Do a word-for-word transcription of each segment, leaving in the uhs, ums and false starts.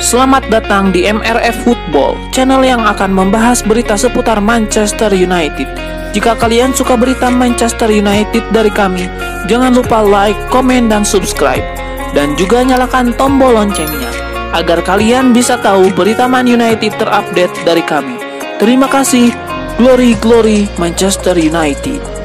Selamat datang di M R F Football, channel yang akan membahas berita seputar Manchester United. Jika kalian suka berita Manchester United dari kami, jangan lupa like, komen, dan subscribe. Dan juga nyalakan tombol loncengnya, agar kalian bisa tahu berita Man United terupdate dari kami. Terima kasih. Glory, glory Manchester United.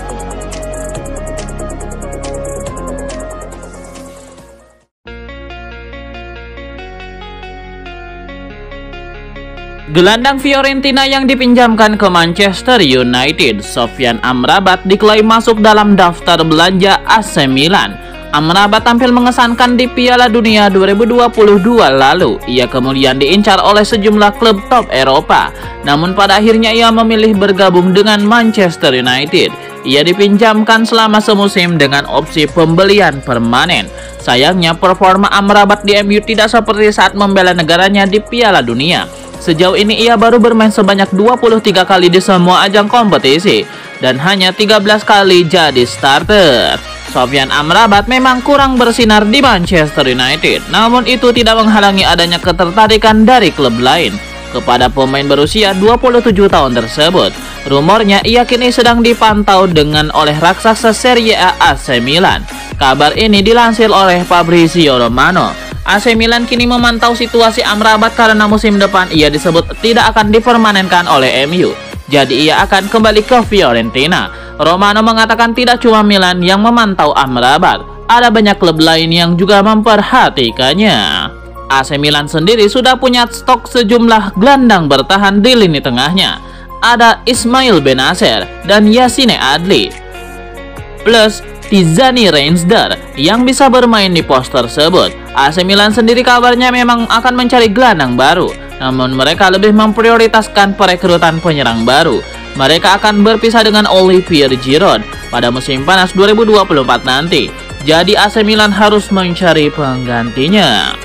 Gelandang Fiorentina yang dipinjamkan ke Manchester United, Sofyan Amrabat, diklaim masuk dalam daftar belanja A C Milan. Amrabat tampil mengesankan di Piala Dunia dua ribu dua puluh dua lalu. Ia kemudian diincar oleh sejumlah klub top Eropa. Namun pada akhirnya ia memilih bergabung dengan Manchester United. Ia dipinjamkan selama semusim dengan opsi pembelian permanen. Sayangnya performa Amrabat di M U tidak seperti saat membela negaranya di Piala Dunia. Sejauh ini ia baru bermain sebanyak dua puluh tiga kali di semua ajang kompetisi dan hanya tiga belas kali jadi starter. Sofyan Amrabat memang kurang bersinar di Manchester United, namun itu tidak menghalangi adanya ketertarikan dari klub lain kepada pemain berusia dua puluh tujuh tahun tersebut. Rumornya ia kini sedang dipantau dengan oleh raksasa Serie A A C Milan. Kabar ini dilansir oleh Fabrizio Romano. A C Milan kini memantau situasi Amrabat karena musim depan ia disebut tidak akan dipermanenkan oleh M U. Jadi ia akan kembali ke Fiorentina. Romano mengatakan tidak cuma Milan yang memantau Amrabat, ada banyak klub lain yang juga memperhatikannya. A C Milan sendiri sudah punya stok sejumlah gelandang bertahan di lini tengahnya. Ada Ismail Benacer dan Yassine Adli, plus Tizani Reinsder yang bisa bermain di pos tersebut. A C Milan sendiri kabarnya memang akan mencari gelandang baru, namun mereka lebih memprioritaskan perekrutan penyerang baru. Mereka akan berpisah dengan Olivier Giroud pada musim panas dua ribu dua puluh empat nanti. Jadi A C Milan harus mencari penggantinya.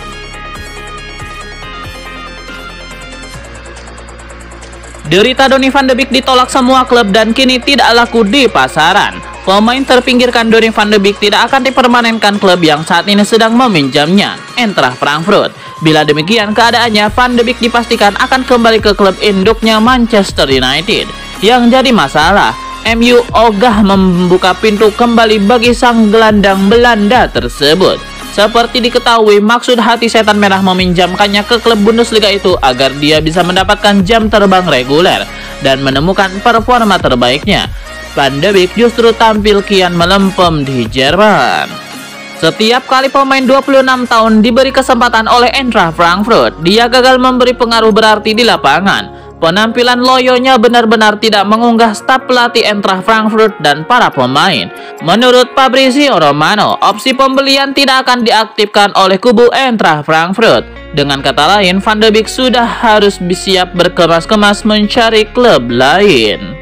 Derita Donny van de Beek ditolak semua klub dan kini tidak laku di pasaran. Pemain terpinggirkan Donny van de Beek tidak akan dipermanenkan klub yang saat ini sedang meminjamnya, Eintracht Frankfurt. Bila demikian keadaannya, Van de Beek dipastikan akan kembali ke klub induknya Manchester United. Yang jadi masalah, M U ogah membuka pintu kembali bagi sang gelandang Belanda tersebut. Seperti diketahui, maksud hati setan merah meminjamkannya ke klub Bundesliga itu agar dia bisa mendapatkan jam terbang reguler dan menemukan performa terbaiknya. Van de Beek justru tampil kian melempem di Jerman. Setiap kali pemain dua puluh enam tahun diberi kesempatan oleh Eintracht Frankfurt, dia gagal memberi pengaruh berarti di lapangan. Penampilan loyonya benar-benar tidak mengunggah staf pelatih Eintracht Frankfurt dan para pemain. Menurut Fabrizio Romano, opsi pembelian tidak akan diaktifkan oleh kubu Eintracht Frankfurt. Dengan kata lain, Van de Beek sudah harus siap berkemas-kemas mencari klub lain.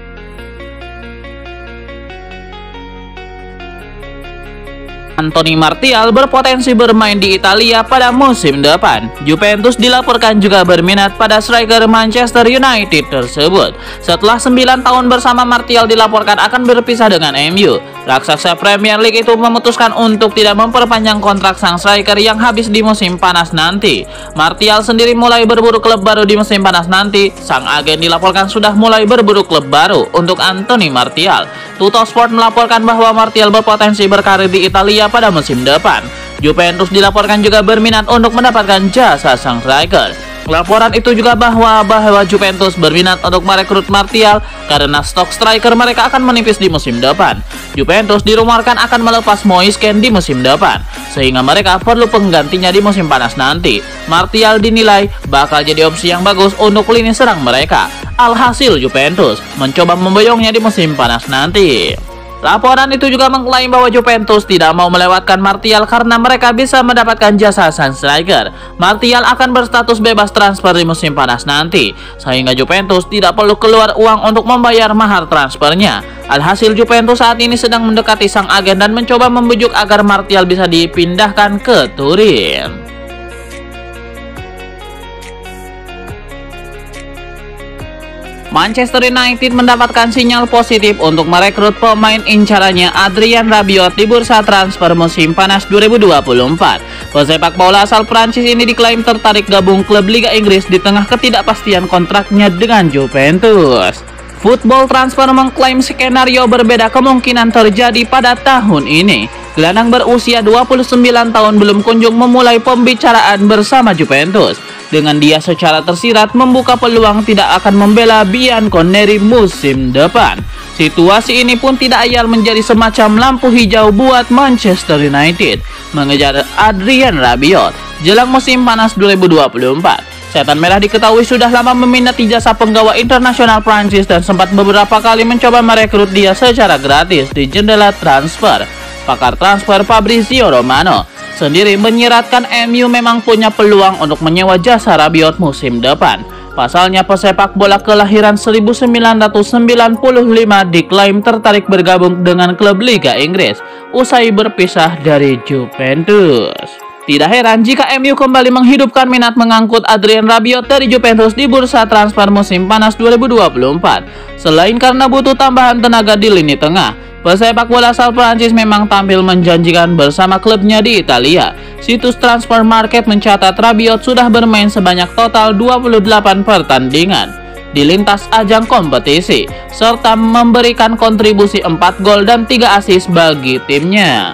Anthony Martial berpotensi bermain di Italia pada musim depan. Juventus dilaporkan juga berminat pada striker Manchester United tersebut. Setelah sembilan tahun bersama, Martial dilaporkan akan berpisah dengan M U. Raksasa Premier League itu memutuskan untuk tidak memperpanjang kontrak sang striker yang habis di musim panas nanti. Martial sendiri mulai berburu klub baru di musim panas nanti. Sang agen dilaporkan sudah mulai berburu klub baru untuk Anthony Martial. Tuttosport melaporkan bahwa Martial berpotensi berkarir di Italia pada musim depan. Juventus dilaporkan juga berminat untuk mendapatkan jasa sang striker. Laporan itu juga bahwa bahwa Juventus berminat untuk merekrut Martial karena stok striker mereka akan menipis di musim depan. Juventus dirumorkan akan melepas Moise Kean di musim depan, sehingga mereka perlu penggantinya di musim panas nanti. Martial dinilai bakal jadi opsi yang bagus untuk lini serang mereka. Alhasil Juventus mencoba memboyongnya di musim panas nanti. Laporan itu juga mengklaim bahwa Juventus tidak mau melewatkan Martial karena mereka bisa mendapatkan jasa sang striker. Martial akan berstatus bebas transfer di musim panas nanti, sehingga Juventus tidak perlu keluar uang untuk membayar mahar transfernya. Alhasil Juventus saat ini sedang mendekati sang agen dan mencoba membujuk agar Martial bisa dipindahkan ke Turin. Manchester United mendapatkan sinyal positif untuk merekrut pemain incarannya Adrien Rabiot di bursa transfer musim panas dua ribu dua puluh empat. Pesepak bola asal Prancis ini diklaim tertarik gabung klub Liga Inggris di tengah ketidakpastian kontraknya dengan Juventus. Football Transfer mengklaim skenario berbeda kemungkinan terjadi pada tahun ini. Gelandang berusia dua puluh sembilan tahun belum kunjung memulai pembicaraan bersama Juventus. Dengan dia secara tersirat membuka peluang tidak akan membela Bianconeri musim depan. Situasi ini pun tidak ayal menjadi semacam lampu hijau buat Manchester United mengejar Adrien Rabiot jelang musim panas dua ribu dua puluh empat. Setan Merah diketahui sudah lama meminati jasa penggawa internasional Prancis dan sempat beberapa kali mencoba merekrut dia secara gratis di jendela transfer. Pakar transfer Fabrizio Romano sendiri menyiratkan M U memang punya peluang untuk menyewa jasa Rabiot musim depan. Pasalnya pesepak bola kelahiran seribu sembilan ratus sembilan puluh lima diklaim tertarik bergabung dengan klub Liga Inggris usai berpisah dari Juventus. Tidak heran jika M U kembali menghidupkan minat mengangkut Adrien Rabiot dari Juventus di bursa transfer musim panas dua ribu dua puluh empat. Selain karena butuh tambahan tenaga di lini tengah, pesepak bola asal Prancis memang tampil menjanjikan bersama klubnya di Italia. Situs Transfer Market mencatat Rabiot sudah bermain sebanyak total dua puluh delapan pertandingan di lintas ajang kompetisi, serta memberikan kontribusi empat gol dan tiga assist bagi timnya.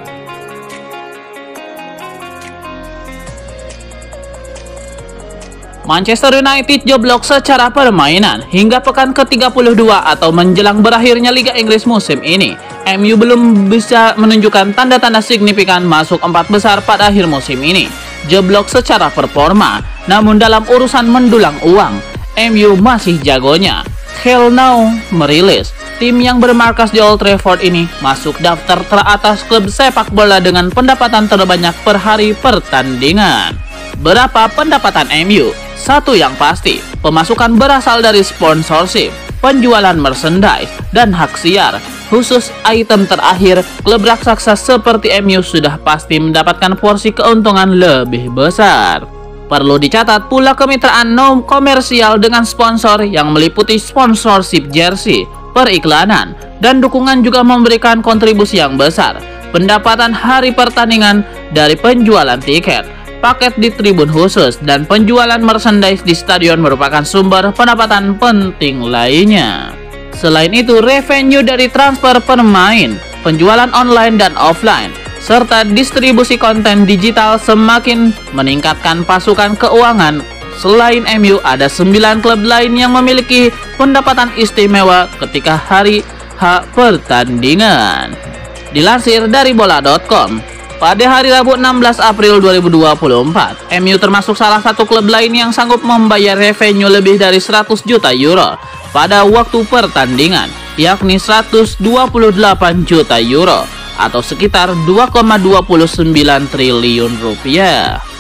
Manchester United jeblok secara permainan hingga pekan ke tiga puluh dua atau menjelang berakhirnya Liga Inggris musim ini. M U belum bisa menunjukkan tanda-tanda signifikan masuk empat besar pada akhir musim ini. Jeblok secara performa, namun dalam urusan mendulang uang, M U masih jagonya. Hell Now merilis tim yang bermarkas di Old Trafford ini masuk daftar teratas klub sepak bola dengan pendapatan terbanyak per hari pertandingan. Berapa pendapatan M U? Satu yang pasti, pemasukan berasal dari sponsorship, penjualan merchandise, dan hak siar. Khusus item terakhir, klub raksasa seperti M U sudah pasti mendapatkan porsi keuntungan lebih besar. Perlu dicatat pula kemitraan non komersial dengan sponsor yang meliputi sponsorship jersey, periklanan, dan dukungan juga memberikan kontribusi yang besar. Pendapatan hari pertandingan dari penjualan tiket, paket di tribun khusus, dan penjualan merchandise di stadion merupakan sumber pendapatan penting lainnya. Selain itu, revenue dari transfer pemain, penjualan online dan offline, serta distribusi konten digital semakin meningkatkan pasukan keuangan. Selain M U, ada sembilan klub lain yang memiliki pendapatan istimewa ketika hari H pertandingan. Dilansir dari bola titik com, pada hari Rabu enam belas April dua ribu dua puluh empat, M U termasuk salah satu klub lain yang sanggup membayar revenue lebih dari seratus juta euro pada waktu pertandingan, yakni seratus dua puluh delapan juta euro atau sekitar dua koma dua sembilan triliun rupiah.